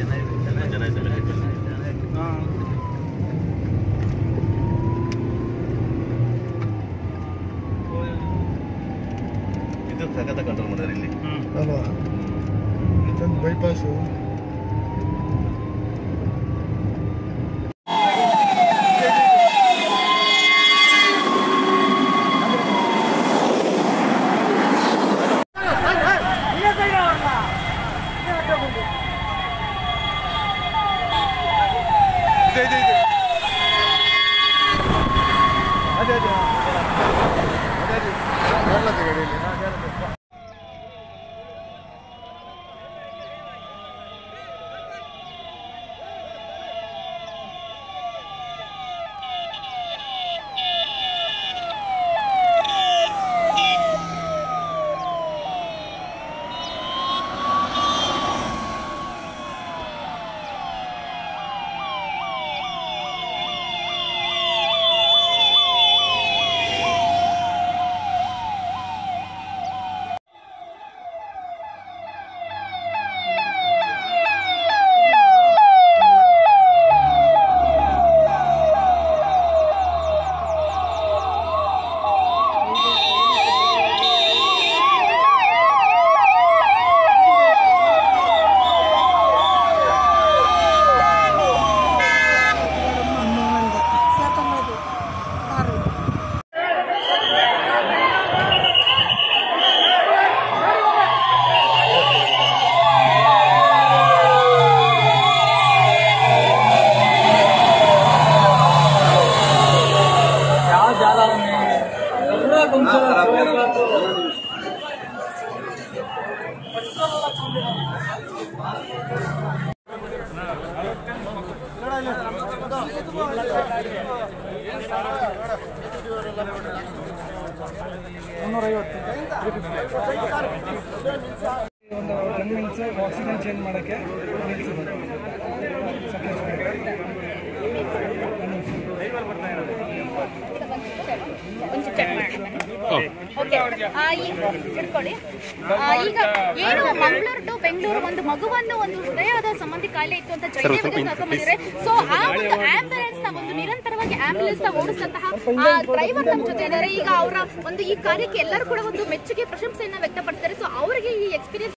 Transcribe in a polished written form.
ಇದು ಸಖತ್ತ ಕಂಟ್ರೋಲ್ ಮಾಡಿದ್ದಾರೆ ಇಲ್ಲಿ ಅಲ್ವಾ ಬೈಪಾಸು ಒಂದು 10 ಮಿನಿಟ್ಸ್ ಆಕ್ಸಿಜನ್ ಚೇಂಜ್ ಮಾಡೋಕ್ಕೆ ಇಟ್ಕೊಳ್ಳಿ. ಈಗ ಏನು ಮಂಗಳೂರು ಟು ಬೆಂಗಳೂರು ಒಂದು ಮಗುವನ್ನು ಒಂದು ಹೃದಯದ ಸಂಬಂಧಿ ಕಾಯಿಲೆ ಇತ್ತು ಅಂತ ಜಯದೇವರಿಗೆ ಕರ್ಕೊಂಡ್ಬಂದಿದ್ರೆ, ಸೊ ಆ ಒಂದು ಆಂಬ್ಯುಲೆನ್ಸ್ ನ ಒಂದು ನಿರಂತರವಾಗಿ ಆಂಬ್ಯುಲೆನ್ಸ್ ನ ಓಡಿಸಿದಂತಹ ಡ್ರೈವರ್ ನಮ್ಮ ಜೊತೆ ಇದ್ದಾರೆ. ಈಗ ಅವರ ಒಂದು ಈ ಕಾರ್ಯಕ್ಕೆ ಎಲ್ಲರೂ ಕೂಡ ಒಂದು ಮೆಚ್ಚುಗೆ ಪ್ರಶಂಸೆಯನ್ನ ವ್ಯಕ್ತಪಡಿಸ್ತಾರೆ. ಸೊ ಅವರಿಗೆ ಈ ಎಕ್ಸ್ಪೀರಿಯನ್ಸ್